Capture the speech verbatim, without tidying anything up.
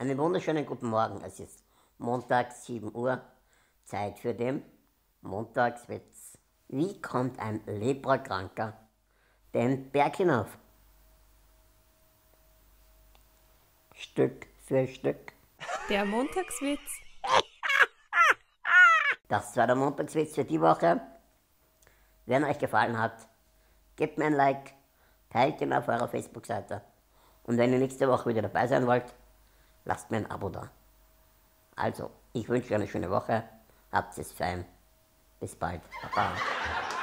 Einen wunderschönen guten Morgen. Es ist Montag, sieben Uhr. Zeit für den Montagswitz. Wie kommt ein Leprakranker den Berg hinauf? Stück für Stück. Der Montagswitz. Das war der Montagswitz für die Woche. Wenn euch gefallen hat, gebt mir ein Like, teilt ihn auf eurer Facebook-Seite. Und wenn ihr nächste Woche wieder dabei sein wollt, lasst mir ein Abo da. Also, ich wünsche euch eine schöne Woche. Habt es fein. Bis bald. Baba.